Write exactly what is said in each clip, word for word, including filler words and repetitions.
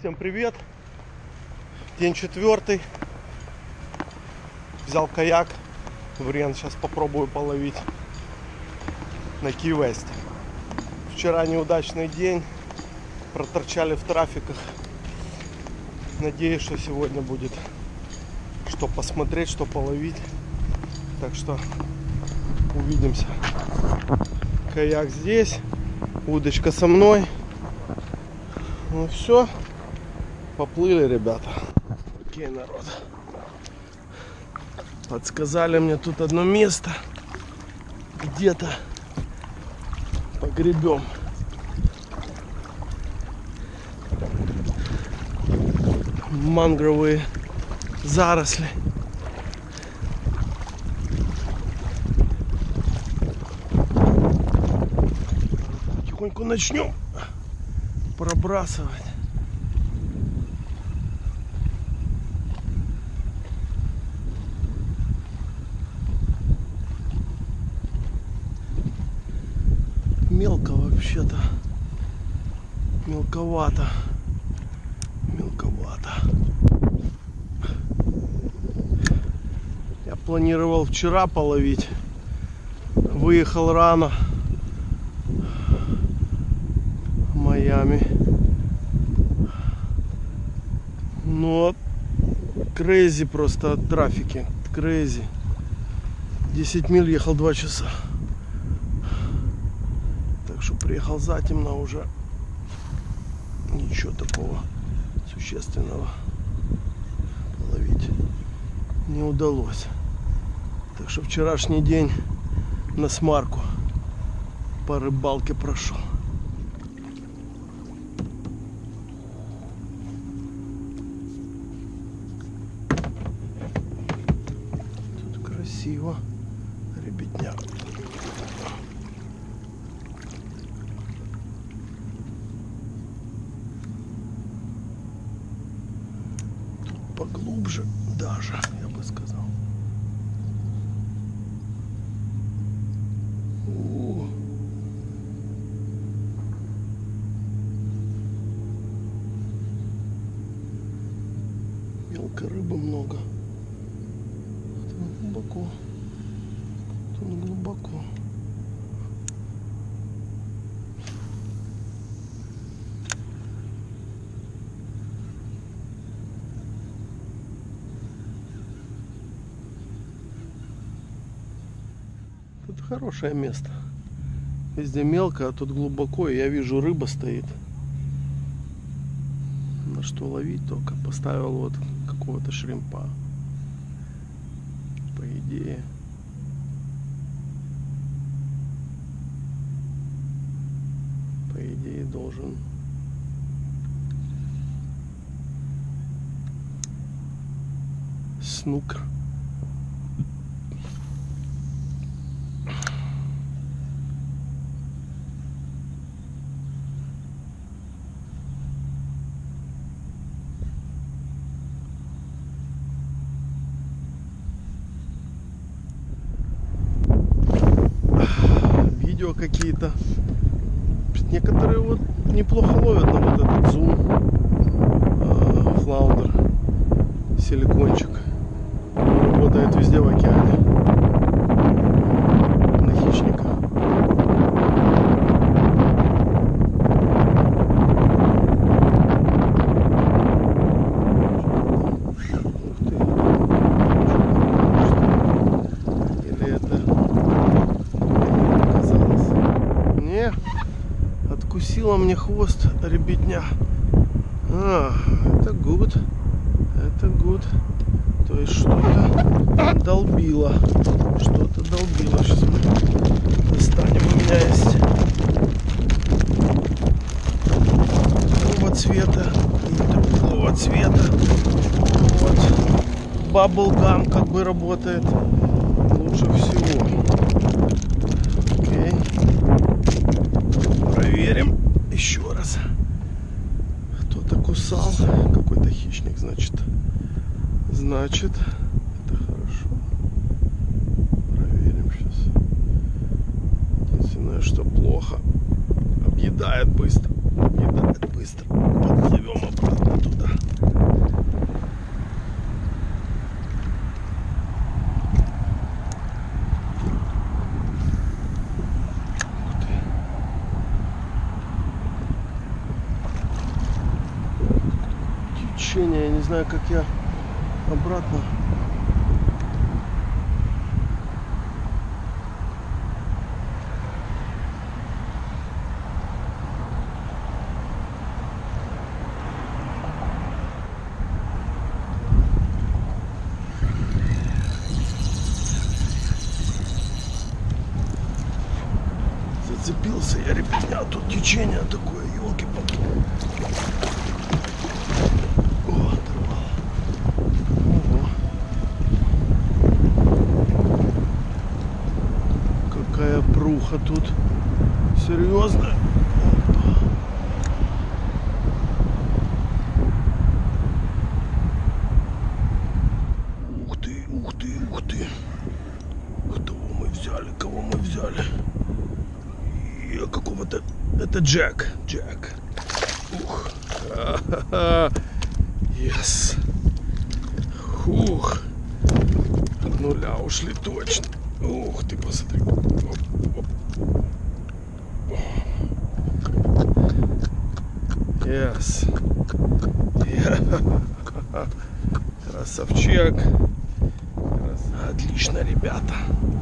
Всем привет! День четвертый. Взял каяк. Вариант сейчас попробую половить на Ки-Весте. Вчера неудачный день. Проторчали в трафиках. Надеюсь, что сегодня будет что посмотреть, что половить. Так что увидимся. Каяк здесь. Удочка со мной. Ну все. Поплыли, ребята. Окей, народ. Подсказали мне тут одно место. Где-то погребем. Мангровые заросли. Потихоньку начнем пробрасывать. Мелко вообще-то. Мелковато. Мелковато. Я планировал вчера половить. Выехал рано. В Майами. Но крейзи просто от трафики. Крейзи. десять миль ехал два часа. Так что приехал затемно уже. Ничего такого существенного половить не удалось. Так что вчерашний день на смарку по рыбалке прошел. Тут красиво, ребятня. Поглубже даже, я бы сказал. О. Мелкой рыбы много. Тут глубоко. Тут глубоко. Тут хорошее место. Везде мелко, а тут глубоко. И я вижу, рыба стоит. На что ловить только. Поставил вот какого-то шримпа. По идее. По идее должен. Снукер. Какие-то некоторые вот неплохо ловят на вот этот зум э, флаундер, силикончик. Работает везде в океане на хищника. Откусила мне хвост, ребятня. А, это гуд. Это гуд. То есть что-то долбило. Что-то долбило. Сейчас мы достанем. У меня есть такого цвета и другого цвета. Вот. Баблгам как бы работает лучше всего. Окей. Проверим еще раз. Кто-то кусал. Какой-то хищник, значит. Значит, это хорошо. Проверим сейчас. Единственное, что плохо. Объедает быстро. Объедает быстро. Подплывем обратно. течение. Я не знаю, как я обратно. Зацепился я, ребятня, а тут течение такое, елки-палки. О, оторвал. Ого. Какая пруха тут. Серьезно? Ух ты, ух ты, ух ты. Кого мы взяли, кого мы взяли? И какого-то... Это Джек. Джек. Ух. Ха-ха-ха. Yes. Ух. От нуля ушли точно. Ух ты, посмотри. Оп, оп. Yes. Yeah. Красавчик. Отлично, ребята.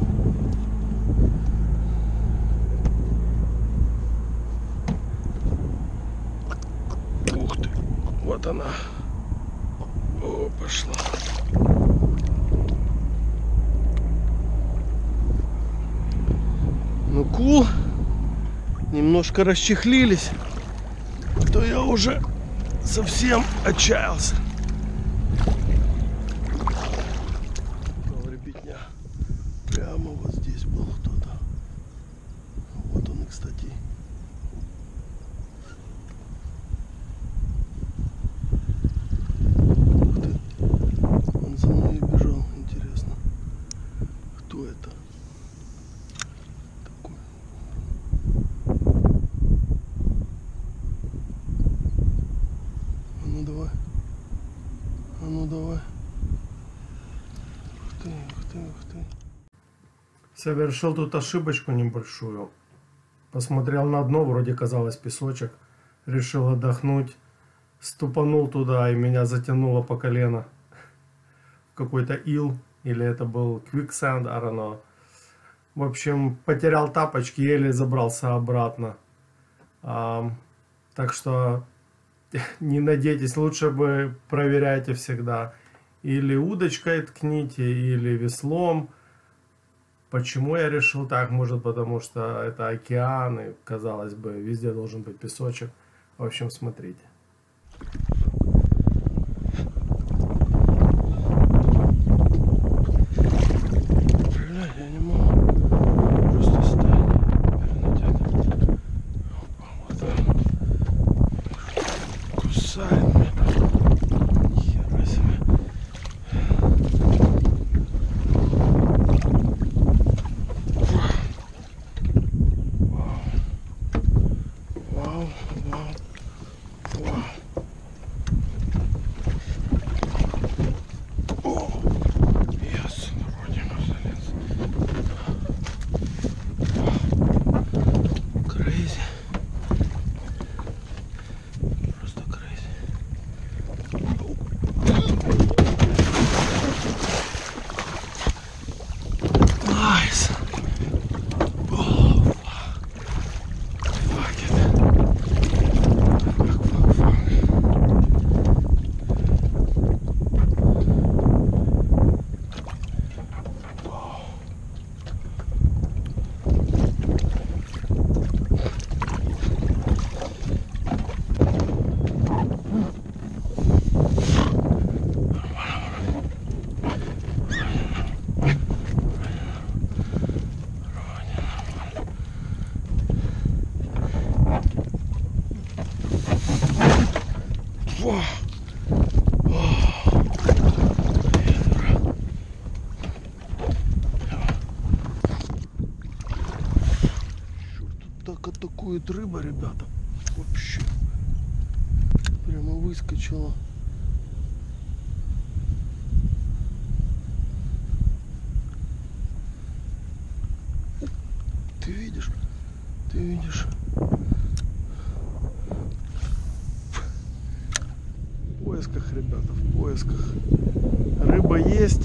Ух ты. Вот она. О, пошла. Ну, кул. Немножко расчехлились. То я уже совсем отчаялся. Ребятня. Прямо вот здесь был кто-то. Вот он, кстати. Ух ты. Он за мной бежал. Интересно. Кто это? Такой. А ну давай. А ну давай. Ух ты, ух ты, ух ты. Совершил тут ошибочку небольшую. Посмотрел на дно, вроде казалось песочек. Решил отдохнуть. Ступанул туда, и меня затянуло по колено. Какой-то ил. Или это был quicksand, I don't know. В общем, потерял тапочки, еле забрался обратно. А, так что не надейтесь, лучше бы проверяйте всегда. Или удочкой ткните, или веслом. Почему я решил так? Может, потому что это океан, и, казалось бы, везде должен быть песочек. В общем, смотрите. Блядь, я не могу. Просто стать. Опа, вот он. Кусает меня. Хера себе. Вау, вау, вау. О, yes, вроде бы залез. Крейзи. Просто крейзи. Найс. Так атакует рыба, ребята. Вообще. Прямо выскочила. Ты видишь? Ты видишь? Ой, поисках, ребята, в поисках. Рыба есть.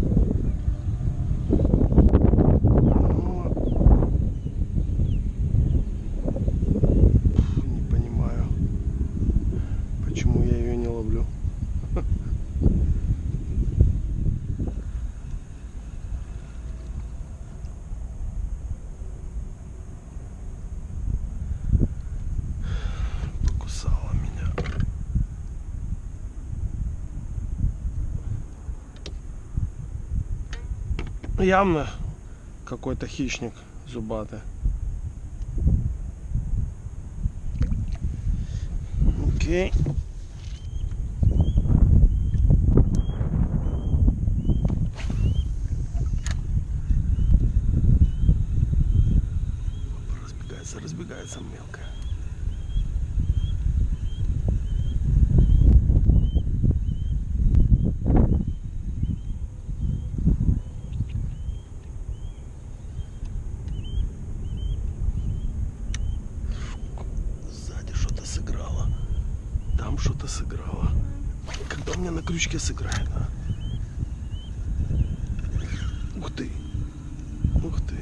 Но... не понимаю, почему я ее не ловлю. Покусала меня. Явно какой-то хищник зубатый. Окей. Разбегается, разбегается мелко. Сзади что-то сыграло. Там что-то сыграло. Когда у меня на крючке сыграет, а? Ух ты. Ух ты.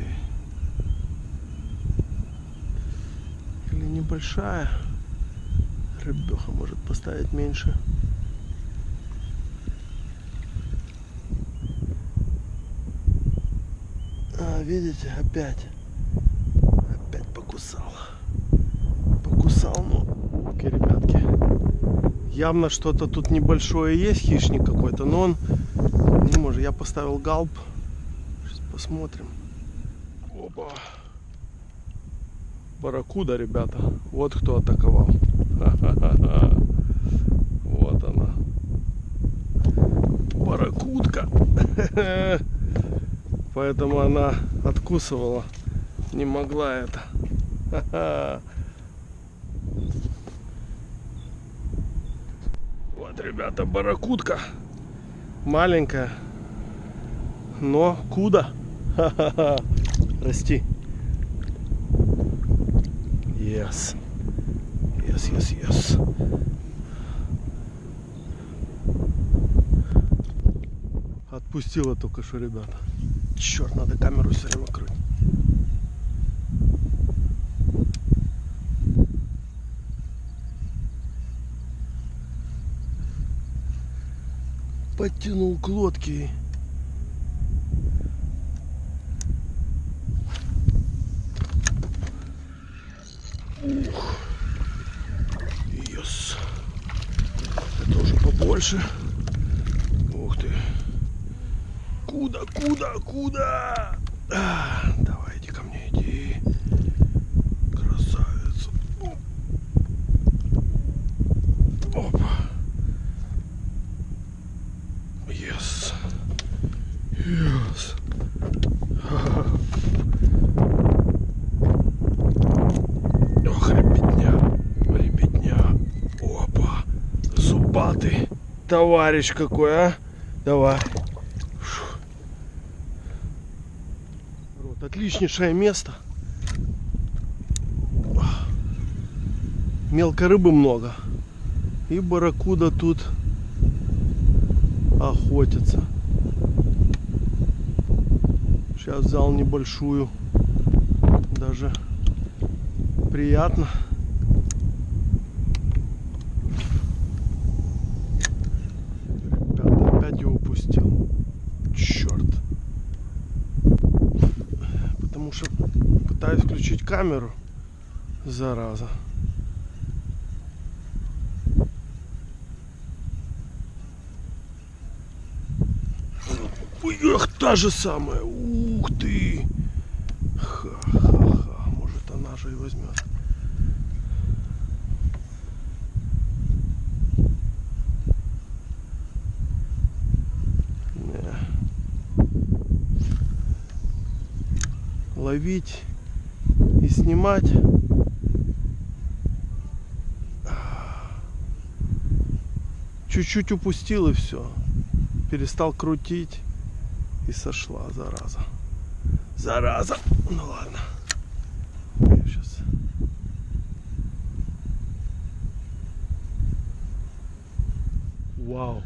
Или небольшая. Рыбеха может поставить меньше. А, видите, опять. Опять покусал. Покусал, ну, окей, ребятки. Явно что-то тут небольшое есть, хищник какой-то, но он не может. Я поставил галп. Сейчас посмотрим. Опа. Барракуда, ребята. Вот кто атаковал. Ха-ха-ха. Вот она. Барракудка. Поэтому она откусывала. Не могла это. Ха-ха. Вот, ребята, барракудка. Маленькая. Но куда? Ха-ха-ха. Расти. Yes. Yes, yes, yes. Отпустила только что, ребята. Черт, надо камеру все время крыть. Подтянул к лодке. Ух. Yes. Это уже побольше. Ух ты. Куда, куда, куда? А, давай, иди ко мне, иди. Красавица. Опа. Yes. Yes. Ох, ребятня. Ребятня. Опа. Зубатый. Товарищ какой, а? Давай. Вот, отличнейшее место. Мелкой рыбы много. И барракуда тут охотится. Сейчас взял небольшую. Даже приятно. Ребята, опять его упустил. Черт. Потому что пытаюсь включить камеру. Зараза. Эх, та же самая. Ух ты. Ха-ха-ха. Может, она же и возьмет. Не. Ловить и снимать. Чуть-чуть упустил и все. Перестал крутить. И сошла, зараза. Зараза. Ну ладно. Я сейчас. Вау.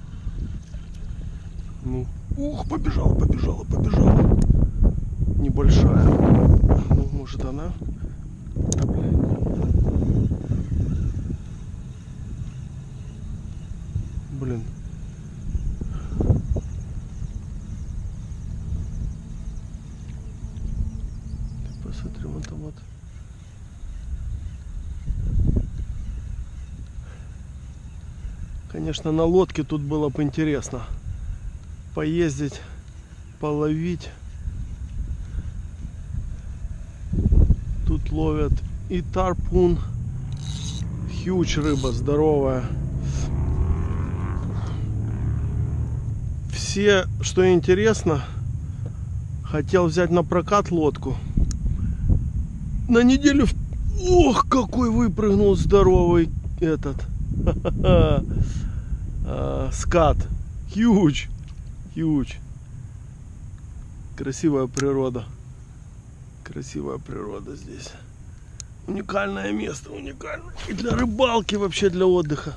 Ну, ух, побежала, побежала, побежала. Небольшая. Ну, может она? А, блядь. Блин. Ты посмотри, вот там вот. Конечно, на лодке тут было бы интересно поездить, половить. Тут ловят и тарпун. Хьюч рыба, здоровая. Все, что интересно, хотел взять на прокат лодку. На неделю... Ох, какой выпрыгнул здоровый этот. Скат. Хьюч. Хьюч. Красивая природа. Красивая природа здесь. Уникальное место, уникальное. И для рыбалки, вообще для отдыха.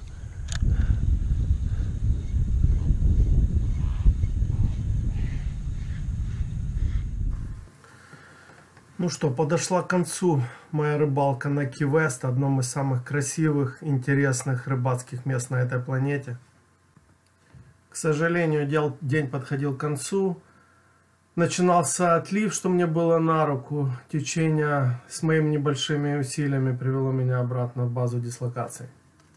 Ну что, подошла к концу моя рыбалка на Ки-Вест, одном из самых красивых, интересных рыбацких мест на этой планете. К сожалению, дел, день подходил к концу. Начинался отлив, что мне было на руку. Течение с моими небольшими усилиями привело меня обратно в базу дислокации.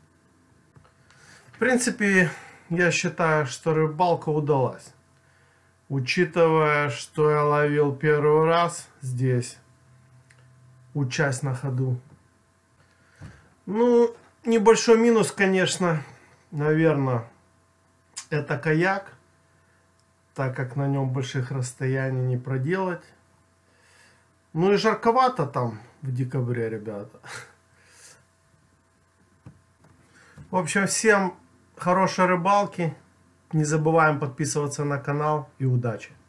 В принципе, я считаю, что рыбалка удалась. Учитывая, что я ловил первый раз здесь, учась на ходу. Ну, небольшой минус, конечно, наверное, это каяк, так как на нем больших расстояний не проделать. Ну и жарковато там в декабре, ребята. В общем, всем хорошей рыбалки. Не забываем подписываться на канал и удачи!